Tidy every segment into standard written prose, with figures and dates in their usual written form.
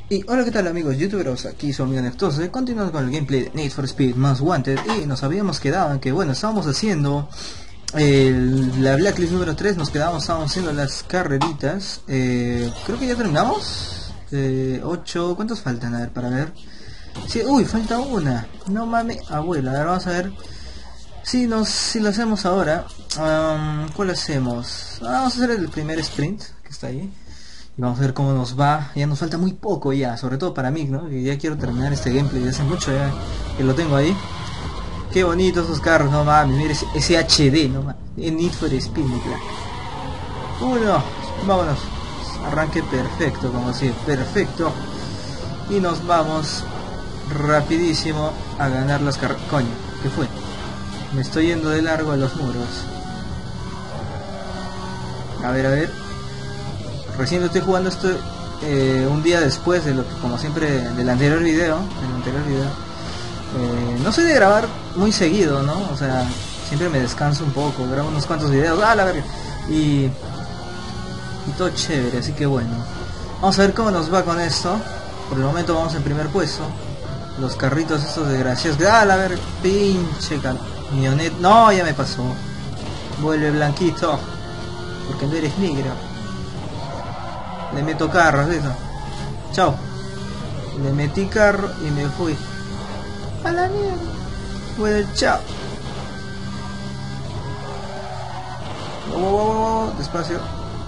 Y hola, ¿qué tal amigos youtubers? Aquí su amigo Nectose. Continuamos con el gameplay de Need for Speed Most Wanted. Y nos habíamos quedado en que, bueno, estábamos haciendo la Blacklist número 3. Estábamos haciendo las carreritas. Creo que ya terminamos. 8, ¿cuántos faltan? A ver, para ver. Sí, uy, falta una. No mames, abuela. A ver, vamos a ver si lo hacemos ahora. ¿Cuál hacemos? Vamos a hacer el primer sprint que está ahí. Y vamos a ver cómo nos va. Ya nos falta muy poco ya, sobre todo para mí, ¿no? Y ya quiero terminar este gameplay, ya hace mucho ya que lo tengo ahí. Qué bonitos esos carros, no mames, mire ese HD, no mames. En Need for Speed, mi plan. Uno, vámonos. Arranque perfecto, como así, perfecto. Y nos vamos rapidísimo a ganar las carreras. Coño, ¿qué fue? Me estoy yendo de largo a los muros. A ver. Recién lo estoy jugando esto un día después de lo que, como siempre, del anterior video. No soy de grabar muy seguido, ¿no? O sea, siempre me descanso un poco, grabo unos cuantos videos, la verga. Y todo chévere, así que bueno. Vamos a ver cómo nos va con esto. Por el momento vamos en primer puesto. Los carritos estos desgraciados. La verga, pinche camioneta. No, ya me pasó. Vuelve blanquito. Porque no eres negro. Le meto carros, eso. Chao. Le metí carro y me fui a la mierda. Bueno, chao. Despacio.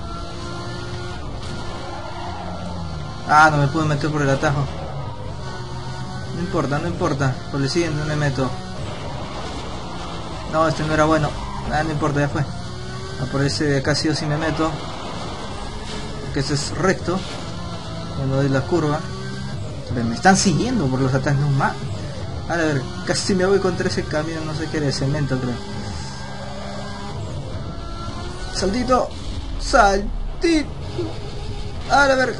No me puedo meter por el atajo. No importa. Por el siguiente me meto. No, este no era bueno. No importa, ya fue. Por ese de acá sí o sí me meto. Que ese es recto cuando doy la curva. Pero me están siguiendo por los ataques, no más. A ver, casi me voy contra ese camión, no sé qué, de cemento creo. Saltito. A ver.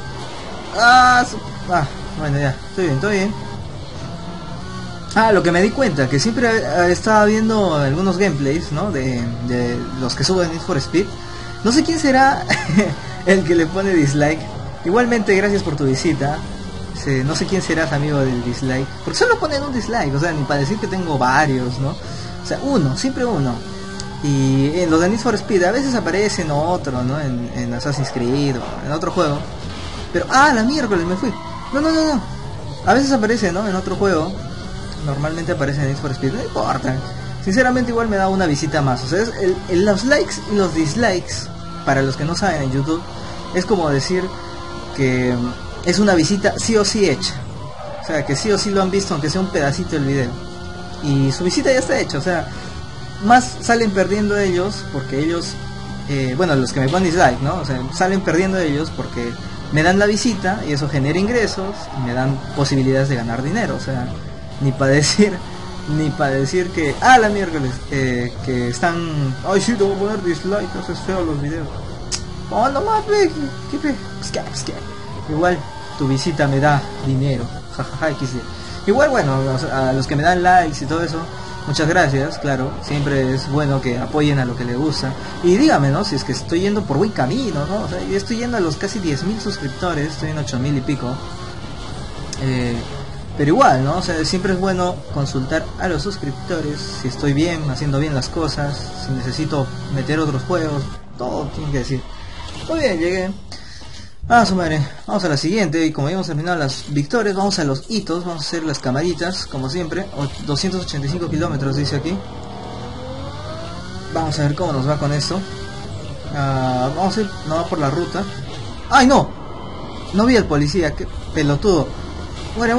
Bueno, ya, estoy bien. Lo que me di cuenta, que siempre estaba viendo algunos gameplays, ¿no? De los que subo en Need for Speed. No sé quién será el que le pone dislike. Igualmente, gracias por tu visita. No sé quién serás, amigo del dislike. Porque solo ponen un dislike, o sea, ni para decir que tengo varios, ¿no? O sea, siempre uno. Y en los de Need for Speed a veces aparecen otro, ¿no? En Assassin's Creed o en otro juego. Pero, la miércoles me fui. No. A veces aparece, ¿no? En otro juego. Normalmente aparece en Need for Speed, no importa. Sinceramente igual me da una visita más. O sea, los likes y los dislikes, para los que no saben en YouTube, es como decir que es una visita sí o sí hecha. O sea, que sí o sí lo han visto, aunque sea un pedacito del video. Y su visita ya está hecha. O sea, más salen perdiendo ellos, porque ellos, bueno, los que me ponen dislike, ¿no? O sea, salen perdiendo ellos porque me dan la visita y eso genera ingresos y me dan posibilidades de ganar dinero. O sea, ni para decir que la miércoles que están, ay sí, te voy a poner dislike, haces feo los videos. No más, ¿qué? Igual tu visita me da dinero, jajaja, XD. Igual, bueno, a los que me dan likes y todo eso, muchas gracias, claro. Siempre es bueno que apoyen a lo que les gusta. Y dígame, ¿no? Si es que estoy yendo por buen camino, ¿no? O sea, yo estoy yendo a los casi 10.000 suscriptores, estoy en 8.000 y pico. Pero igual, ¿no? O sea, siempre es bueno consultar a los suscriptores si estoy bien, haciendo bien las cosas, si necesito meter otros juegos, todo tiene que decir. Muy bien, llegué. Su madre, vamos a la siguiente. Y como ya hemos terminado las victorias, vamos a los hitos, vamos a hacer las camaritas, como siempre. 285 kilómetros dice aquí. Vamos a ver cómo nos va con esto. Vamos a ir, no, por la ruta. ¡Ay, no! No vi al policía, qué pelotudo. Muere.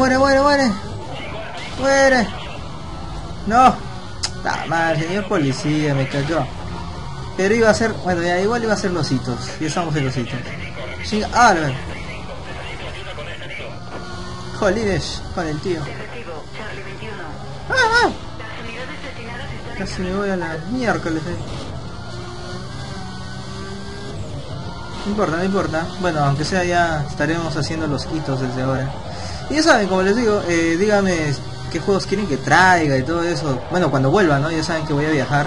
No. Mal, señor policía, me cayó. Pero iba a ser, bueno, ya igual iba a ser los hitos. Ya estamos en los hitos. Sí, Jolines, con el tío. Casi me voy a la miércoles. No importa. Bueno, aunque sea, ya estaremos haciendo los hitos desde ahora. Y ya saben, como les digo, díganme qué juegos quieren que traiga y todo eso. Bueno, cuando vuelva, ¿no? Ya saben que voy a viajar.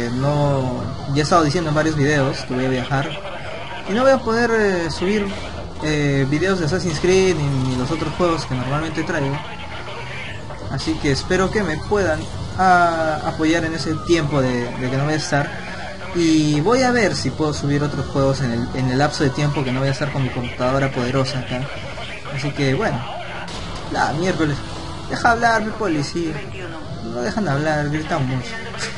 Ya he estado diciendo en varios videos que voy a viajar. Y no voy a poder subir videos de Assassin's Creed ni los otros juegos que normalmente traigo. Así que espero que me puedan apoyar en ese tiempo de que no voy a estar. Y voy a ver si puedo subir otros juegos en el lapso de tiempo que no voy a estar con mi computadora poderosa acá. Así que bueno, la miércoles. Deja hablar, mi policía. No dejan hablar, gritan mucho.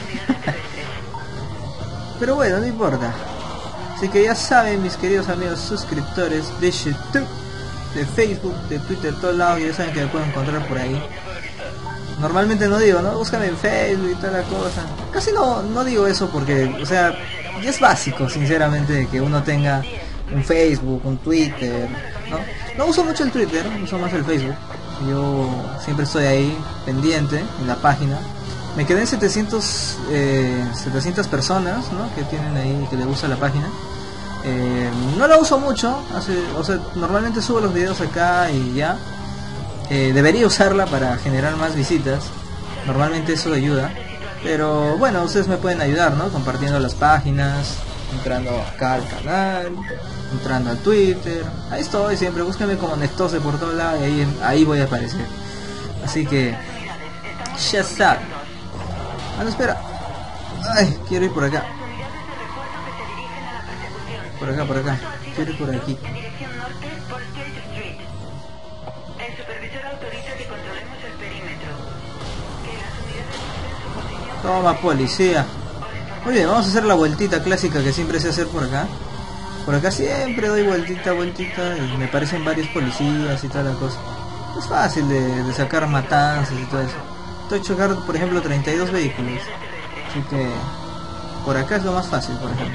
Pero bueno, no importa. Así que ya saben, mis queridos amigos suscriptores de YouTube, de Facebook, de Twitter, de todos lados, ya saben que me pueden encontrar por ahí. Normalmente no digo, ¿no? Búscame en Facebook y toda la cosa. Casi no digo eso porque, o sea, ya es básico, sinceramente, que uno tenga un Facebook, un Twitter, ¿no? No uso mucho el Twitter, uso más el Facebook. Yo siempre estoy ahí, pendiente, en la página. Me quedé en 700 personas, ¿no? Que tienen ahí, que les gusta la página. No la uso mucho, o sea, normalmente subo los videos acá y ya. Debería usarla para generar más visitas. Normalmente eso ayuda. Pero bueno, ustedes me pueden ayudar, ¿no? Compartiendo las páginas, entrando acá al canal, entrando al Twitter. Ahí estoy siempre, búsquenme como Nestose por todos lados y ahí voy a aparecer. Así que ya saben. Ah, no, espera. Ay, quiero ir por acá. Por acá. Quiero ir por aquí. Toma, policía. Muy bien, vamos a hacer la vueltita clásica que siempre sé hacer por acá. Por acá siempre doy vueltita y me parecen varios policías y toda la cosa. Es fácil de sacar matanzas y todo eso. Estoy chocando, por ejemplo, 32 vehículos. Así que por acá es lo más fácil, por ejemplo.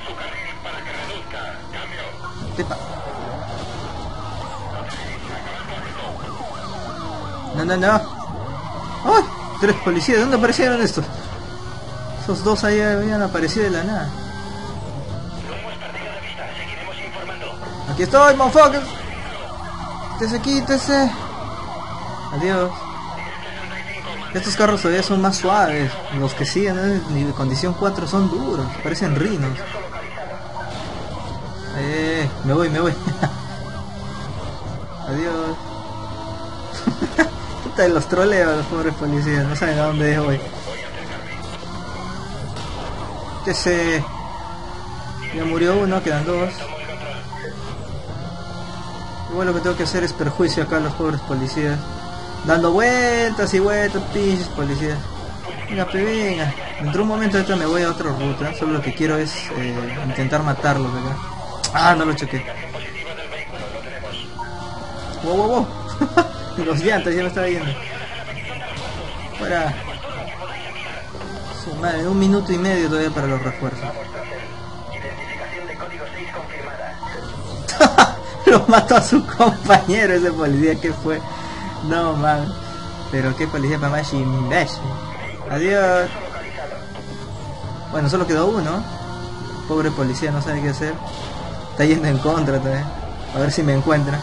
Tepa. No. ¡Ay! 3 policías, ¿de dónde aparecieron estos? Esos dos ahí habían aparecido de la nada. Aquí estoy, motherfucker. Quítese. Adiós. Estos carros todavía son más suaves. Los que siguen en condición 4 son duros. Parecen rinos. Me voy. Adiós. Puta, los troleo a los pobres policías. No saben a dónde voy. Ya murió uno, quedan 2. Igual lo que tengo que hacer es perjuicio acá a los pobres policías. Dando vueltas y vueltas, pinches policías. Venga. Dentro de un momento ahorita me voy a otra ruta. Solo lo que quiero es intentar matarlos acá. Ah, no lo choqué. Wow. Los llantas ya me estaba yendo. Fuera. Su madre, 1 minuto y medio todavía para los refuerzos. Lo mató a su compañero ese policía, que fue. No, man. Pero qué policía para más imbécil. Adiós. Bueno, solo quedó uno. Pobre policía, no sabe qué hacer. Está yendo en contra todavía. A ver si me encuentra.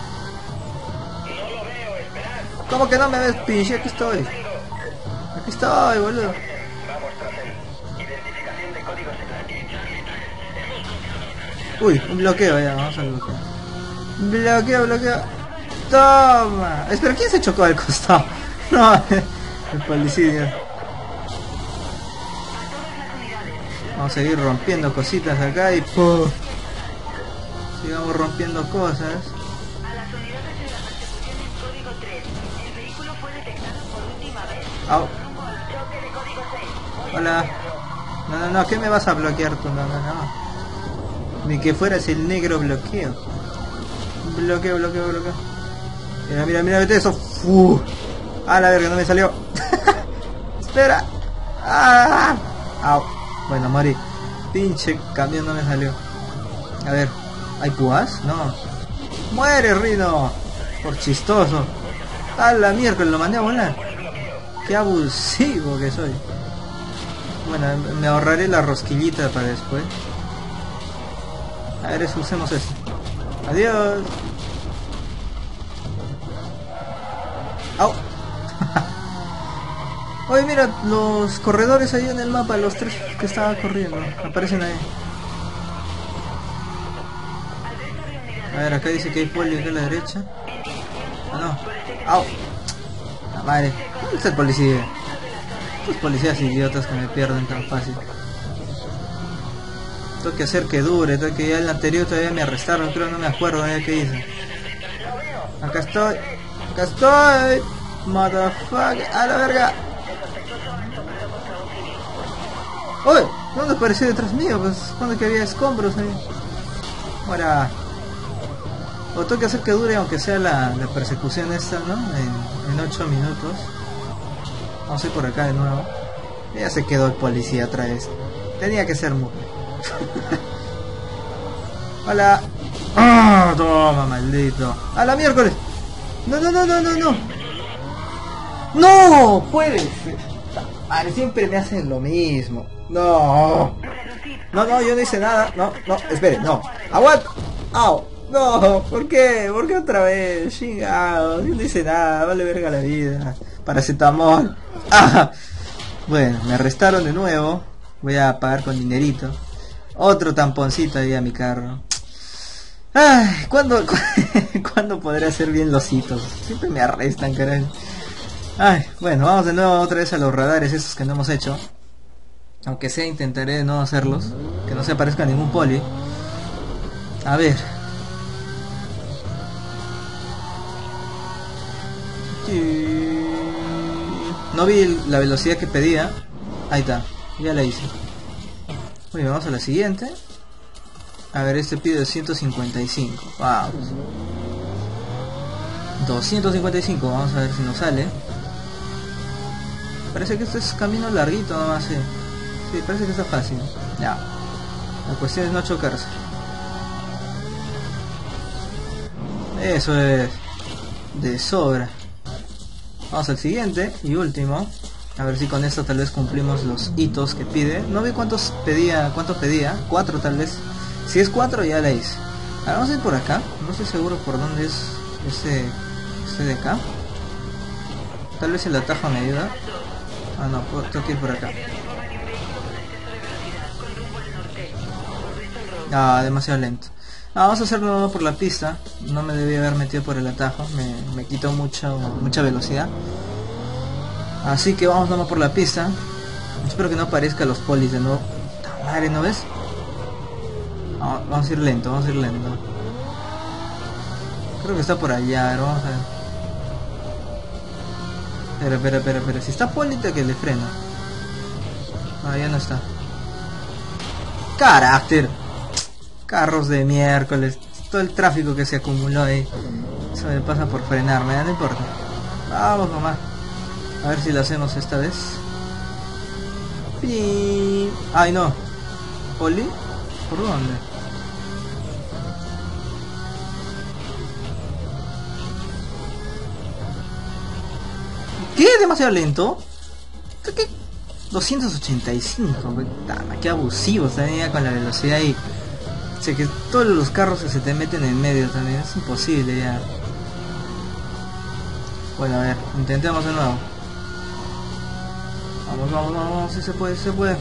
¿Cómo que no me ves, pinche? Aquí estoy, boludo. Uy, un bloqueo ya, vamos al bloqueo. Bloqueo. Toma. Espera, ¿quién se chocó al costado? No, el policía. Vamos a seguir rompiendo cositas acá y ¡pum! Sigamos rompiendo cosas. Oh. Hola. No, ¿qué me vas a bloquear tú? No. Ni que fueras el negro bloqueo. Bloqueo. Mira, vete eso. Ah, la verga, no me salió. Espera. Au. Bueno, morí. Pinche camión no me salió. A ver, ¿hay púas? No. Muere, Rino. Por chistoso. A la miércoles lo mandé a volar. Qué abusivo que soy. Bueno, me ahorraré la rosquillita para después. A ver, usemos esto. Adiós. Au. Oye, mira, los corredores ahí en el mapa, los 3 que estaba corriendo, aparecen ahí. A ver, acá dice que hay poli acá a la derecha. Ah, no. ¡Au! La madre. ¿Dónde está el policía? Estos policías idiotas que me pierden tan fácil. Tengo que hacer que dure, tengo que ya el anterior todavía me arrestaron, creo, no me acuerdo ya qué hice. Acá estoy, motherfucker, a la verga. ¡Uy! ¿Dónde apareció detrás mío? Pues cuando que había escombros ahí. Ahora, o tengo que hacer que dure aunque sea la persecución esta, ¿no? En 8 minutos. Vamos a ir por acá de nuevo. Ya se quedó el policía otra vez. Tenía que ser muy. Hola. ¡Ah! Toma, maldito. ¡A la miércoles! No, no, no, no, no, no. ¡No! Puedes. Vale, siempre me hacen lo mismo. No. No, no, yo no hice nada. No, no, espere, no. ¡Aguanta! ¡Au! No, ¿por qué? ¿Por qué otra vez? Chingado, yo no hice nada, vale verga la vida. Paracetamol. Ah. Bueno, me arrestaron de nuevo. Voy a pagar con dinerito. Otro tamponcito ahí a mi carro. Ay, ¿cuándo podré hacer bien los hitos? Siempre me arrestan, caray. Ay, bueno, vamos de nuevo otra vez a los radares esos que no hemos hecho. Aunque sea, intentaré no hacerlos. Que no se aparezca ningún poli. A ver. No vi la velocidad que pedía. Ahí está, ya la hice. Muy bien, vamos a la siguiente. A ver, este pide 255. Vamos. 255, vamos a ver si nos sale. Parece que este es camino larguito nomás, sí. Sí, parece que está fácil. Ya. La cuestión es no chocarse. Eso es. De sobra. Vamos al siguiente y último. A ver si con esto tal vez cumplimos los hitos que pide. No vi cuánto pedía. 4 tal vez. Si es 4 ya la hice. Ahora vamos a ir por acá. No estoy seguro por dónde es este de acá. Tal vez el atajo me ayuda. Ah, no, tengo que ir por acá. Ah, demasiado lento. Ah, vamos a hacerlo por la pista. No me debía haber metido por el atajo. Me quitó mucha velocidad. Así que vamos nomás por la pista. Espero que no aparezca los polis de nuevo. Madre, ¿no ves? Vamos a ir lento, vamos a ir lento. Creo que está por allá, a ver, vamos a ver. Espera. Si está polita que le freno. Ah, ya no está. ¡Carácter! Carros de miércoles. Todo el tráfico que se acumuló ahí. Eso me pasa por frenarme, ya no importa. Vamos nomás. A ver si lo hacemos esta vez. Ay, no. ¿Poli? ¿Por dónde? ¿Qué? ¿Demasiado lento? ¿Qué? 285, qué abusivo también con la velocidad ahí. O sea que todos los carros que se te meten en medio también, es imposible ya. Bueno, a ver, intentemos de nuevo. Vamos, si se puede.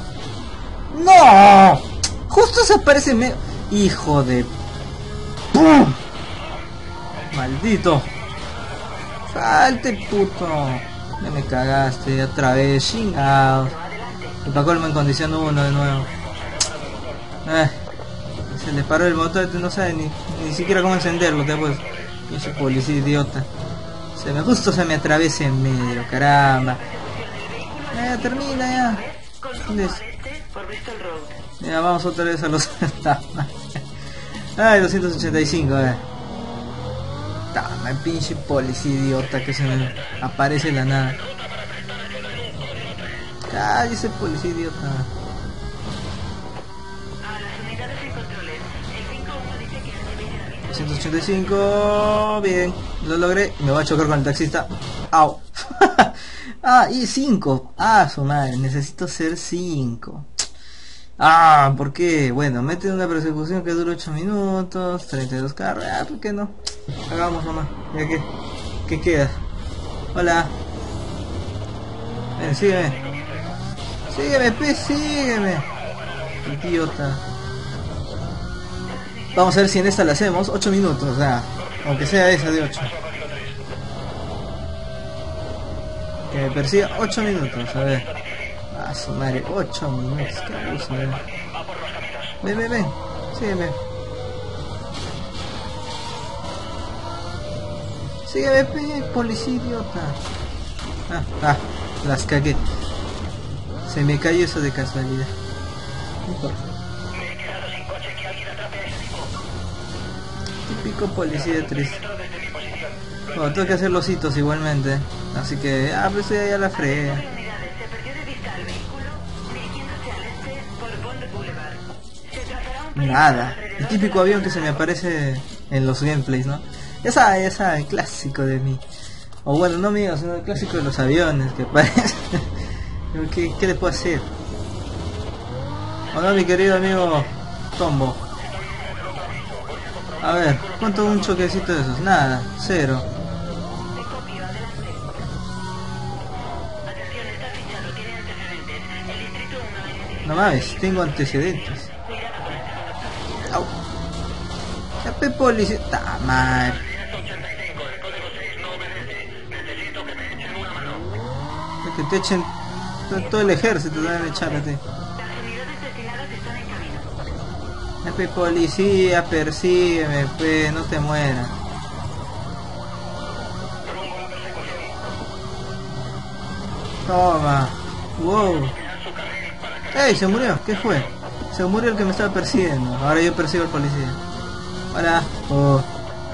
¡No! Justo se aparece medio... ¡Hijo de... ¡Pum! ¡Maldito! ¡Salte, puto! Ya me cagaste otra vez, chingado. Y para colmo en condición 1 de nuevo. Se le paró el motor, no sabe ni siquiera cómo encenderlo después. Ese policía idiota. Justo se me atraviesa en medio, caramba. Termina ya. ¿Dónde es? Ya vamos otra vez a los... Ay, 285, Tama, pinche policía idiota que se me aparece en la nada. Cállese, policía idiota. 285, bien, lo logré. Me voy a chocar con el taxista. Au. Ah, y 5. Ah, su madre, necesito ser 5. Ah, ¿por qué? Bueno, mete una persecución que dura 8 minutos, 32 carros. Ah, ¿por qué no? Hagamos nomás. Ya que, ¿qué queda? Hola. Ven, sígueme. Sígueme, sígueme. Idiota. Vamos a ver si en esta la hacemos. 8 minutos, o sea, aunque sea esa de 8. Que me persiga 8 minutos, a ver. A su madre, 8 minutos, qué abuso, ven. Sígueme. Sígueme, policía idiota. Las cagué. Se me cayó eso de casualidad. No importa. Típico policía triste. Bueno, tengo que hacer los hitos igualmente. Así que, pues ya la fregué. Nada. El típico avión que se me aparece en los gameplays, ¿no? Ya sabe, clásico de mí. O bueno, no mío, sino el clásico de los aviones que aparece. ¿Qué le puedo hacer? O no, mi querido amigo Tombo. A ver, ¿cuánto un choquecito de esos? Nada, 0. No mames, tengo antecedentes. Au. Chape policía. ¡Ta madre! Que te echen todo el ejército, te van a echar a ti. Chape policía, persígueme, pues, no te mueras. Toma. Wow. ¡Ey! Se murió. ¿Qué fue? Se murió el que me estaba persiguiendo. Ahora yo persigo al policía. Hola. Oh.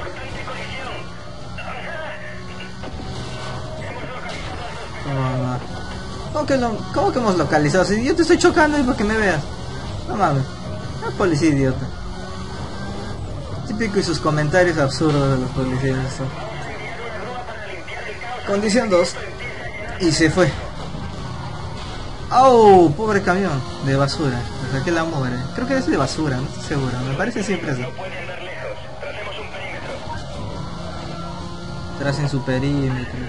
Toma. ¿Cómo que hemos localizado? Si yo te estoy chocando y para que me veas. No mames. Es policía idiota. Típico y sus comentarios absurdos de los policías. Eso. Condición 2. Y se fue. ¡Oh! Pobre camión de basura. Le saqué la mugre. Creo que es de basura, no estoy seguro. Me parece siempre eso. Tracen su perímetro.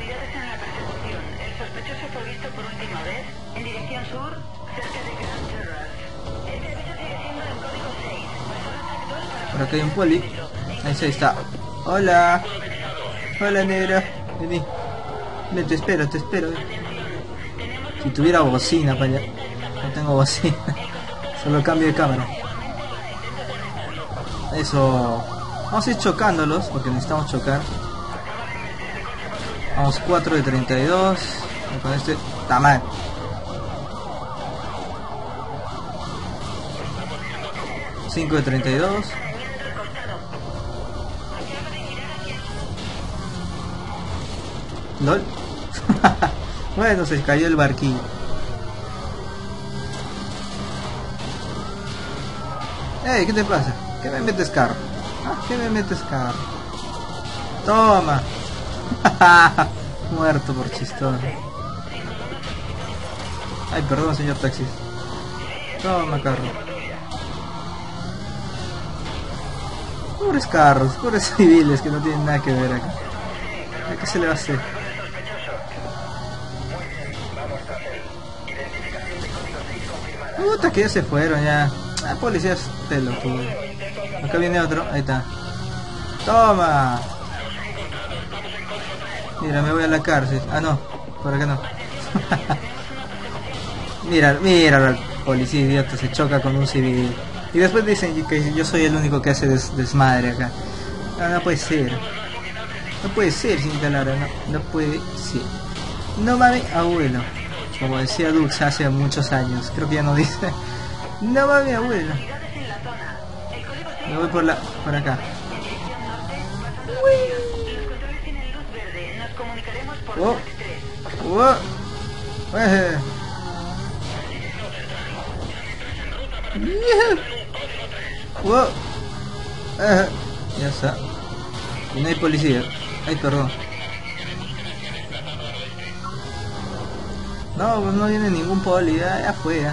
Por acá hay un poli. Ahí está. Hola. Hola, negra. Vení. Ven, te espero. Si tuviera bocina para allá. No tengo bocina. Solo cambio de cámara. Eso. Vamos a ir chocándolos porque necesitamos chocar. Vamos 4 de 32. Con este. ¡Tamal! $5 de 32. LOL. Bueno, se cayó el barquillo. Ey, ¿qué te pasa? ¿Qué me metes carro? ¿Qué me metes carro? Toma. Muerto por chistoso. Ay, perdón, señor taxi. Toma, carro. Pobres carros, pobres civiles que no tienen nada que ver acá. ¿Qué se le va a hacer? Puta, que ya se fueron ya. Policías pelotudo. Acá viene otro, ahí está. Toma. Mira, me voy a la cárcel. No, por acá no. Mira al policía idiota, se choca con un civil. Y después dicen que yo soy el único que hace desmadre acá. No puede ser. No puede ser, señorita Lara, no puede ser. No mames, abuelo. Como decía Dux hace muchos años, creo que ya no dice. No mames, abuelo. Me voy por acá. Oh. Oh. Oh. Ya está. Y no hay policía. Ay, perdón. No viene ningún poli, ya fue.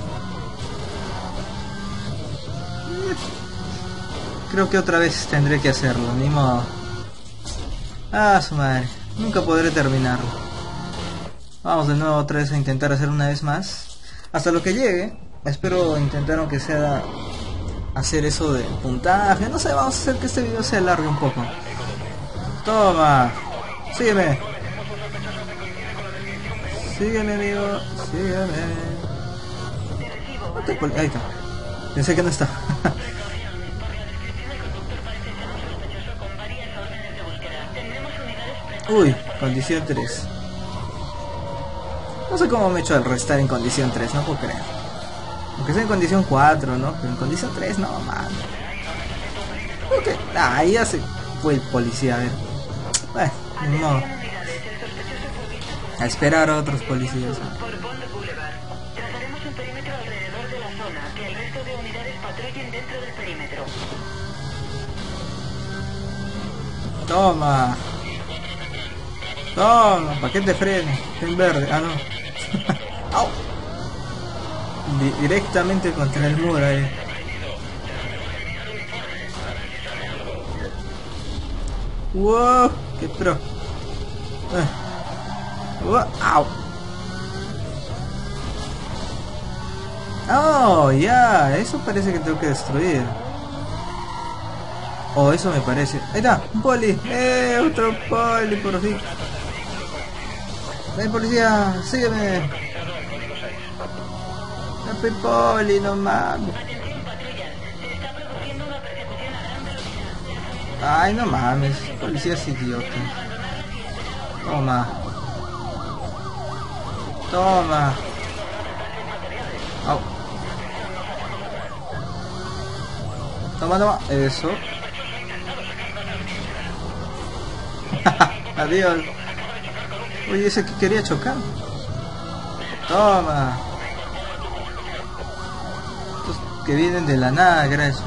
Creo que otra vez tendré que hacerlo, ni modo. Su madre. Nunca podré terminarlo. Vamos de nuevo otra vez a intentar hacer una vez más. Hasta lo que llegue. Espero intentar aunque sea hacer eso de puntaje. No sé, vamos a hacer que este video se alargue un poco. Toma. Sígueme. Sígueme, amigo. Sígueme. Ahí está. Pensé que no está. Uy, condición 3. No sé cómo me he hecho el restar en condición 3, no puedo creer. Aunque sea en condición 4, ¿no? Pero en condición 3, no, man. Ok, ahí ya se fue el policía, a ver. No. A esperar a otros policías. Trazaremos un perímetro alrededor de la zona, que el resto de unidades patrullen dentro del perímetro. Toma. Toma, ¿para qué te freno? En verde, ah no. ¡Au! Directamente contra el muro ahí. ¡Wow! ¡Qué pro! ¡Wow! ¡Au! ¡Oh! Ya, eso parece que tengo que destruir. Oh, eso me parece. Ahí está, un poli. Otro poli, por fin. Ven, policía, sígueme. Happy poli, no mames. Ay, no mames, policía es idiota. Toma. Toma. Au. Toma, toma. Eso. Adiós. Oye, ese que quería chocar. Toma. Estos que vienen de la nada, gracias.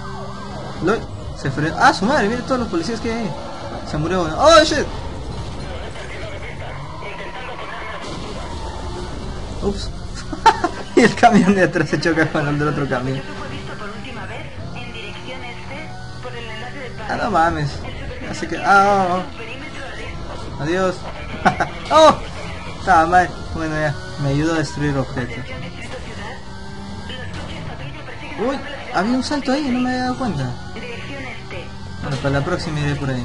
Se frenó. Ah, su madre, miren todos los policías que hay. Se murió uno. Oh, shit. Ups. Y el camión de atrás se choca con el del otro camión. Ah, no mames. Así que... Ah, oh, oh. Adiós. Oh, estaba mal. Bueno, ya. Me ayudó a destruir objetos. Uy, había un salto ahí, no me había dado cuenta. Bueno, para la próxima iré por ahí.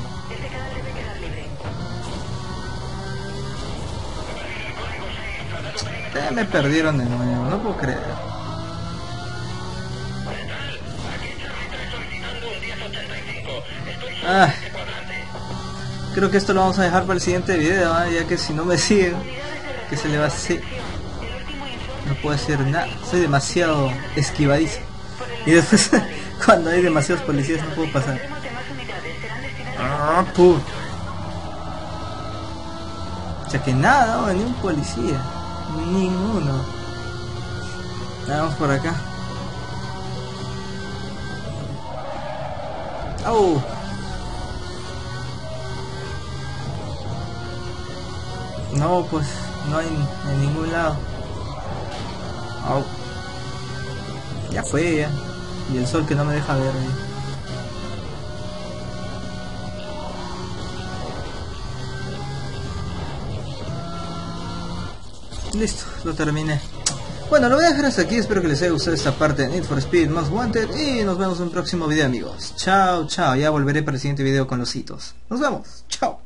Me perdieron de nuevo, no puedo creer. Ah, creo que esto lo vamos a dejar para el siguiente video, ¿eh? Ya que si no me siguen, que se le va a hacer... No puedo hacer nada, soy demasiado esquivadizo. Y después, cuando hay demasiados policías, no puedo pasar. Ah, puto. O sea que nada, no, ni un policía. Ninguno. Vamos por acá. ¡Oh! No, pues no hay en ningún lado. ¡Oh! Ya fue, ya. Y el sol que no me deja ver ahí. Listo, lo terminé. Bueno, lo voy a dejar hasta aquí. Espero que les haya gustado esta parte de Need for Speed Most Wanted. Y nos vemos en un próximo video, amigos. Chao, chao. Ya volveré para el siguiente video con los hitos. Nos vemos. Chao.